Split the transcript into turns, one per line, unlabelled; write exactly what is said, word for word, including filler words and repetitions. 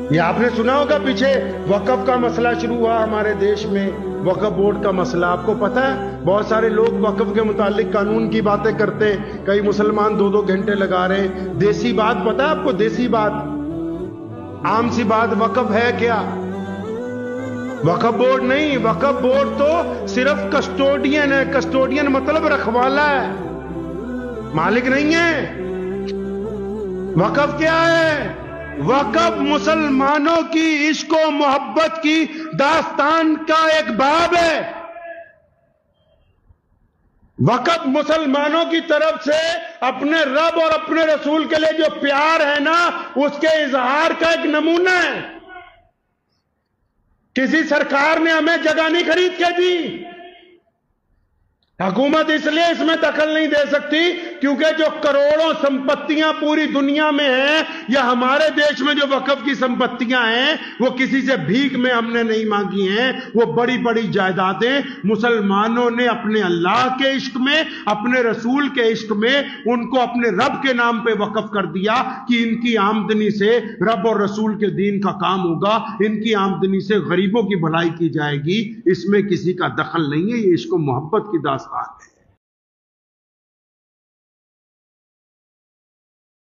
ये आपने सुना होगा पीछे वक्फ का मसला शुरू हुआ हमारे देश में, वक्फ बोर्ड का मसला। आपको पता है बहुत सारे लोग वक्फ के मुतालिक कानून की बातें करते हैं, कई मुसलमान दो दो घंटे लगा रहे हैं। देसी बात पता है आपको? देसी बात, आम सी बात, वक्फ है क्या? वक्फ बोर्ड नहीं, वक्फ बोर्ड तो सिर्फ कस्टोडियन है। कस्टोडियन मतलब रखवाला है, मालिक नहीं है। वक्फ क्या है? वक्फ मुसलमानों की इश्क और मोहब्बत की दास्तान का एक बाब है। वक्फ मुसलमानों की तरफ से अपने रब और अपने रसूल के लिए जो प्यार है ना, उसके इजहार का एक नमूना है। किसी सरकार ने हमें जगह नहीं खरीद के दी। हुकूमत इसलिए इसमें दखल नहीं दे सकती क्योंकि जो करोड़ों संपत्तियां पूरी दुनिया में हैं या हमारे देश में जो वक्फ की संपत्तियां हैं वो किसी से भीख में हमने नहीं मांगी हैं। वो बड़ी बड़ी जायदादें मुसलमानों ने अपने अल्लाह के इश्क में, अपने रसूल के इश्क में उनको अपने रब के नाम पे वक्फ कर दिया कि इनकी आमदनी से रब और रसूल के दीन का काम होगा, इनकी आमदनी से गरीबों की भलाई की जाएगी। इसमें किसी का दखल नहीं है। ये इश्क मोहब्बत की दास्तान है।